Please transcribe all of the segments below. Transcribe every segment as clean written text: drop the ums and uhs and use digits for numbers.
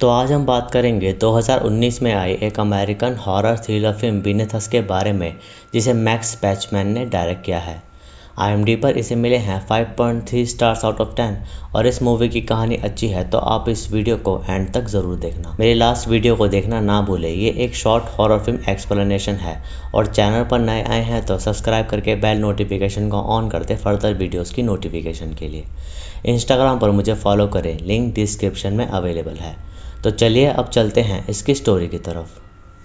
तो आज हम बात करेंगे 2019 में आई एक American horror thriller film Beneath Us के बारे में, जिसे मैक्स पैचमैन ने डायरेक्ट किया है। IMDb पर इसे मिले हैं 5.3 स्टार्स आउट ऑफ 10 और इस मूवी की कहानी अच्छी है तो आप इस वीडियो को एंड तक ज़रूर देखना। मेरी लास्ट वीडियो को देखना ना भूले। ये एक शॉर्ट हॉरर फिल्म एक्सप्लेनेशन है और चैनल पर नए आए हैं तो सब्सक्राइब करके बेल नोटिफिकेशन को ऑन कर दे फर्दर वीडियोस की नोटिफिकेशन के लिए। इंस्टाग्राम पर मुझे फॉलो करें, लिंक डिस्क्रिप्शन में अवेलेबल है। तो चलिए अब चलते हैं इसकी स्टोरी की तरफ।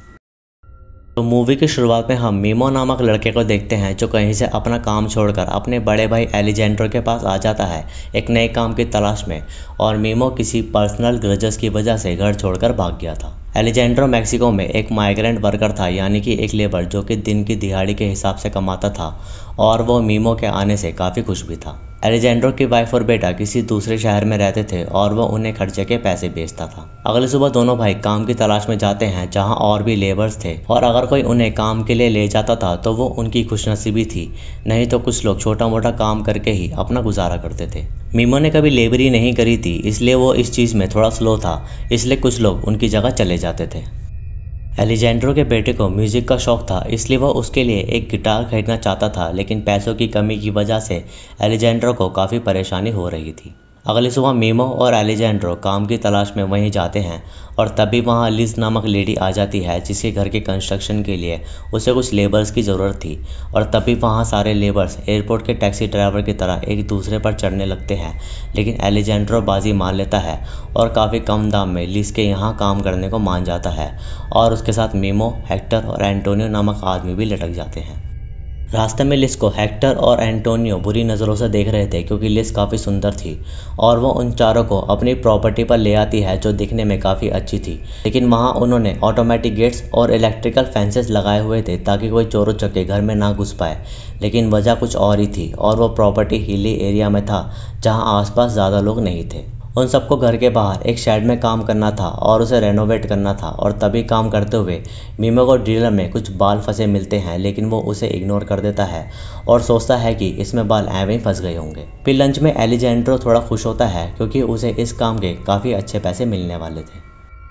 तो मूवी की शुरुआत में हम मीमो नामक लड़के को देखते हैं जो कहीं से अपना काम छोड़कर अपने बड़े भाई एलिजेंड्रो के पास आ जाता है एक नए काम की तलाश में, और मीमो किसी पर्सनल ग्रजेस की वजह से घर छोड़कर भाग गया था। एलिजेंड्रो मैक्सिको में एक माइग्रेंट वर्कर था, यानी कि एक लेबर जो कि दिन की दिहाड़ी के हिसाब से कमाता था, और वो मीमो के आने से काफ़ी खुश भी था। एलिजेंड्रो की वाइफ और बेटा किसी दूसरे शहर में रहते थे और वो उन्हें खर्चे के पैसे बेचता था। अगली सुबह दोनों भाई काम की तलाश में जाते हैं जहां और भी लेबर्स थे, और अगर कोई उन्हें काम के लिए ले जाता था तो वो उनकी खुशनसीबी थी, नहीं तो कुछ लोग छोटा मोटा काम करके ही अपना गुजारा करते थे। मीमो ने कभी लेबरी नहीं करी थी, इसलिए वो इस चीज़ में थोड़ा स्लो था, इसलिए कुछ लोग उनकी जगह चले जाते थे। एलिजेंड्रो के बेटे को म्यूज़िक का शौक़ था, इसलिए वह उसके लिए एक गिटार खरीदना चाहता था, लेकिन पैसों की कमी की वजह से एलिजेंड्रो को काफ़ी परेशानी हो रही थी। अगली सुबह मीमो और एलिजेंड्रो काम की तलाश में वहीं जाते हैं और तभी वहां लिज नामक लेडी आ जाती है जिसके घर के कंस्ट्रक्शन के लिए उसे कुछ लेबर्स की ज़रूरत थी, और तभी वहां सारे लेबर्स एयरपोर्ट के टैक्सी ड्राइवर की तरह एक दूसरे पर चढ़ने लगते हैं, लेकिन एलिजेंड्रो बाजी मान लेता है और काफ़ी कम दाम में लिज के यहाँ काम करने को मान जाता है, और उसके साथ मीमो, हेक्टर और एंटोनियो नामक आदमी भी लटक जाते हैं। रास्ते में लिज को हेक्टर और एंटोनियो बुरी नज़रों से देख रहे थे क्योंकि लिज काफ़ी सुंदर थी, और वो उन चारों को अपनी प्रॉपर्टी पर ले आती है जो दिखने में काफ़ी अच्छी थी, लेकिन वहाँ उन्होंने ऑटोमेटिक गेट्स और इलेक्ट्रिकल फेंसेस लगाए हुए थे ताकि कोई चोर उचक्के घर में ना घुस पाए, लेकिन वजह कुछ और ही थी, और वो प्रॉपर्टी हिली एरिया में था जहाँ आसपास ज़्यादा लोग नहीं थे। उन सबको घर के बाहर एक शेड में काम करना था और उसे रेनोवेट करना था, और तभी काम करते हुए मीमो को ड्रिलर में कुछ बाल फंसे मिलते हैं, लेकिन वो उसे इग्नोर कर देता है और सोचता है कि इसमें बाल ऐਵੇਂ ही फंस गए होंगे। फिर लंच में एलिजेंड्रो थोड़ा खुश होता है क्योंकि उसे इस काम के काफ़ी अच्छे पैसे मिलने वाले थे।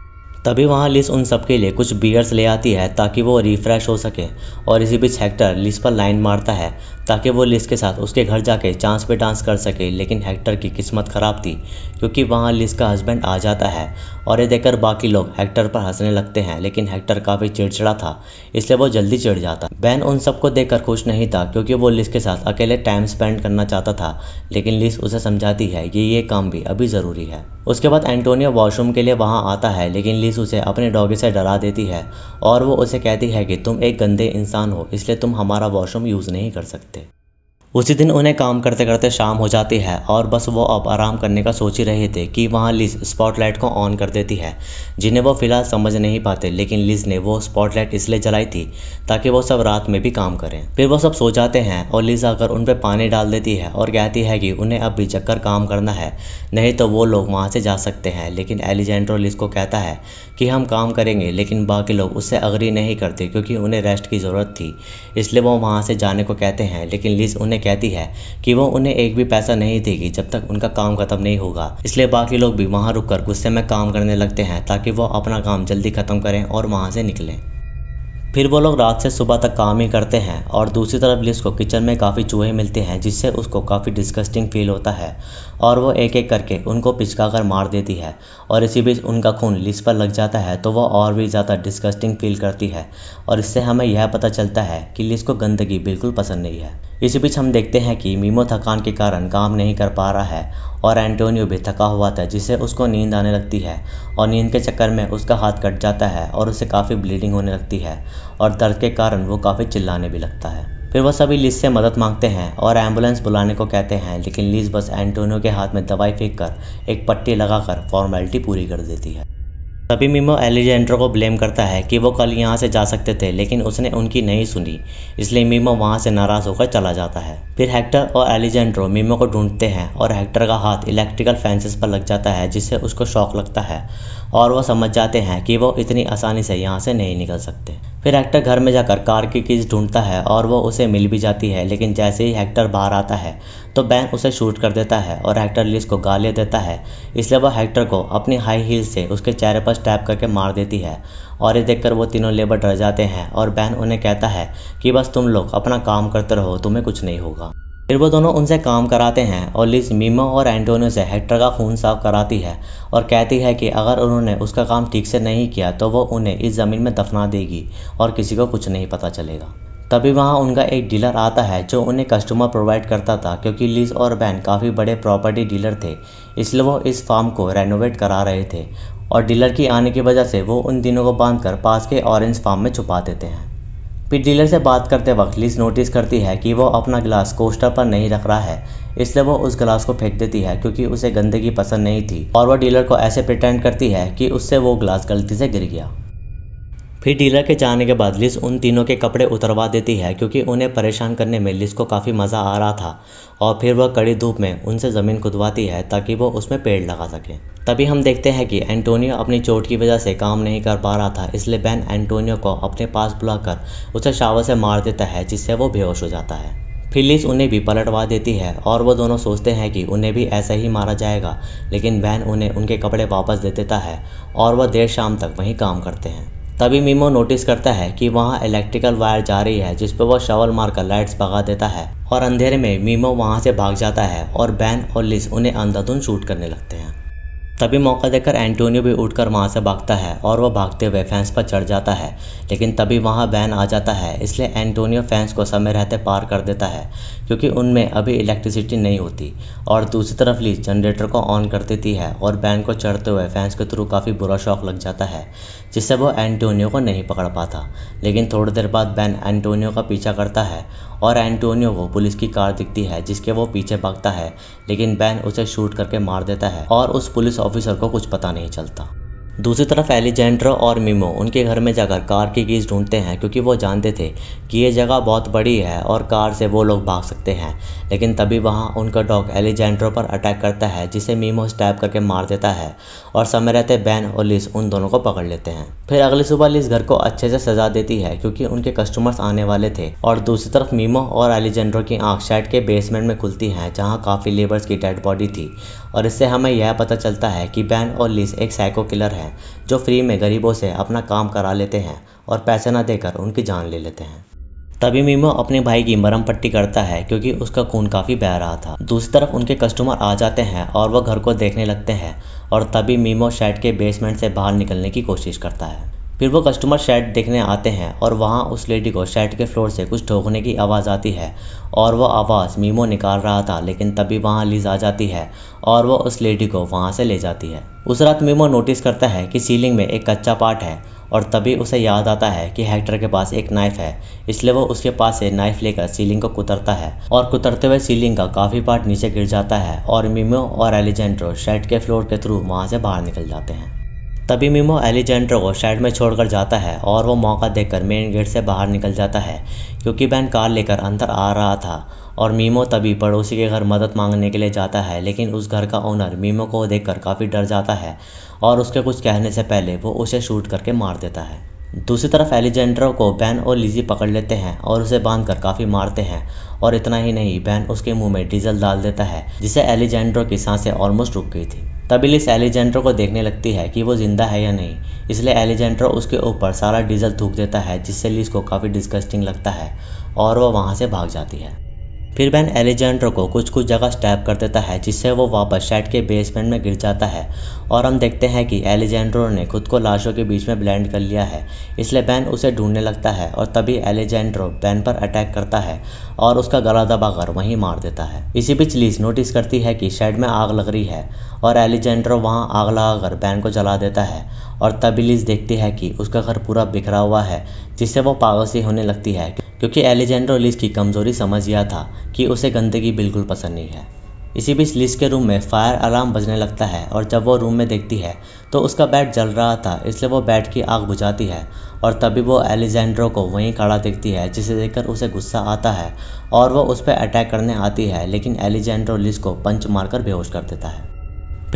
तभी वहाँ लिज उन सबके लिए कुछ बियर्स ले आती है ताकि वो रिफ़्रेश हो सके, और इसी बीच हेक्टर लिज पर लाइन मारता है ताकि वो लिज के साथ उसके घर जाके चांस पे डांस कर सके, लेकिन हेक्टर की किस्मत ख़राब थी क्योंकि वहाँ लिज का हस्बैंड आ जाता है, और ये देखकर बाकी लोग हेक्टर पर हंसने लगते हैं, लेकिन हेक्टर काफ़ी चिड़चिड़ा था इसलिए वो जल्दी चिढ़ जाता। बैन उन सबको देखकर खुश नहीं था क्योंकि वो लिज के साथ अकेले टाइम स्पेंड करना चाहता था, लेकिन लिज उसे समझाती है कि ये काम भी अभी ज़रूरी है। उसके बाद एंटोनियो वॉशरूम के लिए वहाँ आता है, लेकिन लिज उसे अपने डॉगी से डरा देती है और वो उसे कहती है कि तुम एक गंदे इंसान हो, इसलिए तुम हमारा वॉशरूम यूज़ नहीं कर सकते। उसी दिन उन्हें काम करते करते शाम हो जाती है और बस वो अब आराम करने का सोच ही रहे थे कि वहाँ लिज स्पॉटलाइट को ऑन कर देती है, जिन्हें वो फिलहाल समझ नहीं पाते, लेकिन लिज ने वो स्पॉटलाइट इसलिए जलाई थी ताकि वो सब रात में भी काम करें। फिर वो सब सो जाते हैं और लिज आकर उन पर पानी डाल देती है और कहती है कि उन्हें अब भी जगकर काम करना है, नहीं तो वो लोग वहाँ से जा सकते हैं, लेकिन एलिजेंड्रो लिज को कहता है कि हम काम करेंगे, लेकिन बाकी लोग उससे अग्री नहीं करते क्योंकि उन्हें रेस्ट की ज़रूरत थी, इसलिए वो वहाँ से जाने को कहते हैं, लेकिन लिज उन्हें कहती है कि वो उन्हें एक भी पैसा नहीं देगी जब तक उनका काम खत्म नहीं होगा, इसलिए बाकी लोग भी वहाँ रुककर गुस्से में काम करने लगते हैं ताकि वो अपना काम जल्दी खत्म करें और वहाँ से निकलें। फिर वो लोग रात से सुबह तक काम ही करते हैं, और दूसरी तरफ लिज को किचन में काफ़ी चूहे मिलते हैं जिससे उसको काफ़ी डिस्गस्टिंग फील होता है, और वो एक एक करके उनको पिचका कर मार देती है, और इसी बीच उनका खून लिज पर लग जाता है तो वो और भी ज़्यादा डिस्गस्टिंग फील करती है, और इससे हमें यह पता चलता है कि लिज को गंदगी बिल्कुल पसंद नहीं है। इसी बीच हम देखते हैं कि मीमो थकान के कारण काम नहीं कर पा रहा है और एंटोनियो भी थका हुआ था जिससे उसको नींद आने लगती है, और नींद के चक्कर में उसका हाथ कट जाता है और उसे काफ़ी ब्लीडिंग होने लगती है, और दर्द के कारण वो काफ़ी चिल्लाने भी लगता है। फिर वो सभी लिज से मदद मांगते हैं और एम्बुलेंस बुलाने को कहते हैं, लेकिन लिज बस एंटोनियो के हाथ में दवाई फेंक कर एक पट्टी लगाकर फॉर्मेलिटी पूरी कर देती है। तभी मीमो एलिजेंड्रो को ब्लेम करता है कि वो कल यहाँ से जा सकते थे, लेकिन उसने उनकी नहीं सुनी, इसलिए मीमो वहाँ से नाराज़ होकर चला जाता है। फिर हेक्टर और एलिजेंड्रो मीमो को ढूंढते हैं और हेक्टर का हाथ इलेक्ट्रिकल फेंसेस पर लग जाता है जिससे उसको शॉक लगता है, और वो समझ जाते हैं कि वो इतनी आसानी से यहाँ से नहीं निकल सकते। फिर हेक्टर घर में जाकर कार की कीज ढूंढता है और वो उसे मिल भी जाती है, लेकिन जैसे ही हेक्टर बाहर आता है तो बैन उसे शूट कर देता है और हेक्टर लिज को गालियाँ देता है, इसलिए वह हेक्टर को अपनी हाई हील से उसके चेहरे पर स्टैप करके मार देती है। और ये देखकर वो तीनों लेबर डर जाते हैं और बैन उन्हें कहता है कि बस तुम लोग अपना काम करते रहो, तुम्हें कुछ नहीं होगा। फिर वो दोनों उनसे काम कराते हैं और लिज मीमो और एंटोनियो से हेक्टर का खून साफ कराती है और कहती है कि अगर उन्होंने उसका काम ठीक से नहीं किया तो वो उन्हें इस ज़मीन में दफना देगी और किसी को कुछ नहीं पता चलेगा। तभी वहाँ उनका एक डीलर आता है जो उन्हें कस्टमर प्रोवाइड करता था, क्योंकि लिज और बैन काफ़ी बड़े प्रॉपर्टी डीलर थे, इसलिए वो इस फार्म को रेनोवेट करा रहे थे। और डीलर की आने की वजह से वो उन तीनों को बांधकर पास के ऑरेंज फार्म में छुपा देते हैं। फिर डीलर से बात करते वक्त लिज नोटिस करती है कि वो अपना गिलास कोस्टर पर नहीं रख रहा है, इसलिए वो उस गिलास को फेंक देती है क्योंकि उसे गंदगी पसंद नहीं थी और वह डीलर को ऐसे प्रिटेंड करती है कि उससे वो गिलास गलती से गिर गया। फिर डीलर के जाने के बाद लिज उन तीनों के कपड़े उतरवा देती है क्योंकि उन्हें परेशान करने में लिज को काफ़ी मज़ा आ रहा था। और फिर वह कड़ी धूप में उनसे ज़मीन खुदवाती है ताकि वो उसमें पेड़ लगा सके। तभी हम देखते हैं कि एंटोनियो अपनी चोट की वजह से काम नहीं कर पा रहा था, इसलिए बैन एंटोनियो को अपने पास बुलाकर उसे शावर से मार देता है, जिससे वो बेहोश हो जाता है। फिर लिज उन्हें भी पलटवा देती है और वो दोनों सोचते हैं कि उन्हें भी ऐसा ही मारा जाएगा, लेकिन बैन उन्हें उनके कपड़े वापस दे देता है और वह देर शाम तक वहीं काम करते हैं। तभी मीमो नोटिस करता है कि वहाँ इलेक्ट्रिकल वायर जा रही है, जिस पर वह शॉवल मारकर लाइट्स भगा देता है और अंधेरे में मीमो वहाँ से भाग जाता है और बैन और लिज उन्हें अंधाधुंध शूट करने लगते हैं। तभी मौका देखकर एंटोनियो भी उठकर वहाँ से भागता है और वह भागते हुए फेंस पर चढ़ जाता है, लेकिन तभी वहाँ बैन आ जाता है, इसलिए एंटोनियो फेंस को समय रहते पार कर देता है क्योंकि उनमें अभी इलेक्ट्रिसिटी नहीं होती। और दूसरी तरफ लिज जनरेटर को ऑन कर देती है और बैन को चढ़ते हुए फेंस के थ्रू काफ़ी बुरा शॉक लग जाता है, जिससे वो एंटोनियो को नहीं पकड़ पाता। लेकिन थोड़ी देर बाद बैन एंटोनियो का पीछा करता है और एंटोनियो को पुलिस की कार दिखती है जिसके वो पीछे भागता है, लेकिन बैन उसे शूट करके मार देता है और उस पुलिस ऑफिसर को कुछ पता नहीं चलता। दूसरी तरफ एलिजेंड्रो और मीमो उनके घर में जाकर कार की कीज ढूंढते हैं क्योंकि वो जानते थे कि ये जगह बहुत बड़ी है और कार से वो लोग भाग सकते हैं। लेकिन तभी वहाँ उनका डॉग एलिजेंड्रो पर अटैक करता है, जिसे मीमो स्टैब करके मार देता है और समय रहते बैन और लिज उन दोनों को पकड़ लेते हैं। फिर अगली सुबह लिज घर को अच्छे से सजा देती है क्योंकि उनके कस्टमर्स आने वाले थे। और दूसरी तरफ मीमो और एलिजेंड्रो की आंख शेड के बेसमेंट में खुलती हैं जहाँ काफ़ी लेबर्स की डेड बॉडी थी, और इससे हमें यह पता चलता है कि बैन और लिज एक साइको किलर है जो फ्री में गरीबों से अपना काम करा लेते हैं और पैसे ना देकर उनकी जान ले लेते हैं। तभी मीमो अपने भाई की मरहम पट्टी करता है क्योंकि उसका खून काफ़ी बह रहा था। दूसरी तरफ उनके कस्टमर आ जाते हैं और वह घर को देखने लगते हैं, और तभी मीमो शेड के बेसमेंट से बाहर निकलने की कोशिश करता है। फिर वो कस्टमर शेड देखने आते हैं और वहाँ उस लेडी को शेड के फ्लोर से कुछ ठोकने की आवाज़ आती है और वो आवाज़ मीमो निकाल रहा था। लेकिन तभी वहाँ लिज आ जाती है और वो उस लेडी को वहाँ से ले जाती है। उस रात मीमो नोटिस करता है कि सीलिंग में एक कच्चा पार्ट है, और तभी उसे याद आता है कि हेक्टर के पास एक नाइफ है, इसलिए वो उसके पास से नाइफ लेकर सीलिंग को कुतरता है और कुतरते हुए सीलिंग का काफ़ी पार्ट नीचे गिर जाता है और मीमो और एलिजेंड्रो शेड के फ्लोर के थ्रू वहाँ से बाहर निकल जाते हैं। तभी मीमो एलिजेंड्रो को शेड में छोड़कर जाता है और वो मौका देखकर मेन गेट से बाहर निकल जाता है क्योंकि बैन कार लेकर अंदर आ रहा था। और मीमो तभी पड़ोसी के घर मदद मांगने के लिए जाता है, लेकिन उस घर का ओनर मीमो को देखकर काफ़ी डर जाता है और उसके कुछ कहने से पहले वो उसे शूट करके मार देता है। दूसरी तरफ एलिजेंड्रो को बैन और लिजी पकड़ लेते हैं और उसे बांधकर काफ़ी मारते हैं, और इतना ही नहीं, बैन उसके मुंह में डीजल डाल देता है जिससे एलिजेंड्रो की सांसें ऑलमोस्ट रुक गई थी। तभी लिज एलिजेंड्रो को देखने लगती है कि वो जिंदा है या नहीं, इसलिए एलिजेंड्रो उसके ऊपर सारा डीजल थूक देता है जिससे लिज को काफ़ी डिस्गस्टिंग लगता है और वो वहाँ से भाग जाती है। फिर बैन एलिजेंड्रो को कुछ जगह स्टैब कर देता है जिससे वो वापस शेड के बेसमेंट में गिर जाता है, और हम देखते हैं कि एलिजेंड्रो ने खुद को लाशों के बीच में ब्लेंड कर लिया है, इसलिए बैन उसे ढूंढने लगता है। और तभी एलिजेंड्रो बैन पर अटैक करता है और उसका गला दबाकर वहीं मार देता है। इसी बीच लिज नोटिस करती है कि शेड में आग लग रही है और एलिजेंड्रो वहाँ आग लगाकर बैन को जला देता है, और तभी लिज देखती है कि उसका घर पूरा बिखरा हुआ है, जिससे वो पागल सी होने लगती है क्योंकि एलिजेंड्रो लिज की कमज़ोरी समझ गया था कि उसे गंदगी बिल्कुल पसंद नहीं है। इसी बीच लिज के रूम में फायर अलार्म बजने लगता है, और जब वो रूम में देखती है तो उसका बेड जल रहा था, इसलिए वो बेड की आग बुझाती है। और तभी वो एलिजेंड्रो को वहीं खड़ा देखती है, जिसे देखकर उसे गुस्सा आता है और वो उस पर अटैक करने आती है, लेकिन एलिजेंड्रो लिज को पंच मारकर बेहोश कर देता है।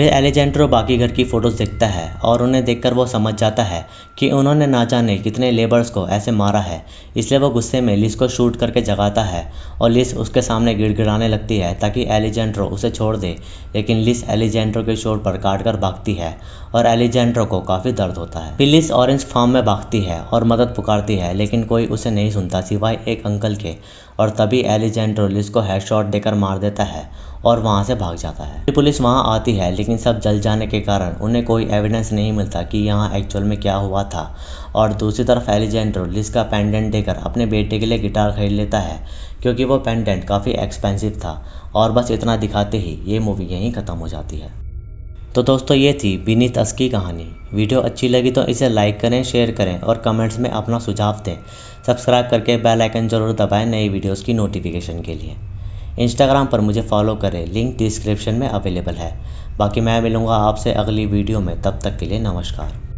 फिर एलेजेंड्रो बाकी घर की फ़ोटोज़ देखता है और उन्हें देखकर वो समझ जाता है कि उन्होंने ना जाने कितने लेबर्स को ऐसे मारा है। इसलिए वो गुस्से में लिस को शूट करके जगाता है और लिस उसके सामने गिड़गिड़ाने लगती है ताकि एलेजेंड्रो उसे छोड़ दे, लेकिन लिस एलेजेंड्रो के चोट पर काट कर भागती है और एलेजेंड्रो को काफ़ी दर्द होता है। फिर लिस ऑरेंज फार्म में भागती है और मदद पुकारती है, लेकिन कोई उसे नहीं सुनता सिवाय एक अंकल के, और तभी एलेजेंड्रो लिस को हेडशॉट देकर मार देता है और वहाँ से भाग जाता है। फिर पुलिस वहाँ आती है, लेकिन सब जल जाने के कारण उन्हें कोई एविडेंस नहीं मिलता कि यहाँ एक्चुअल में क्या हुआ था। और दूसरी तरफ एलेजेंड्रो लिस का पेंडेंट देकर अपने बेटे के लिए गिटार खरीद लेता है, क्योंकि वो पेंडेंट काफ़ी एक्सपेंसिव था। और बस इतना दिखाते ही ये मूवी यहीं ख़त्म हो जाती है। तो दोस्तों, ये थी बीनीथ अस की कहानी। वीडियो अच्छी लगी तो इसे लाइक करें, शेयर करें और कमेंट्स में अपना सुझाव दें। सब्सक्राइब करके बेल आइकन जरूर दबाएं नई वीडियोस की नोटिफिकेशन के लिए। इंस्टाग्राम पर मुझे फॉलो करें, लिंक डिस्क्रिप्शन में अवेलेबल है। बाकी मैं मिलूँगा आपसे अगली वीडियो में, तब तक के लिए नमस्कार।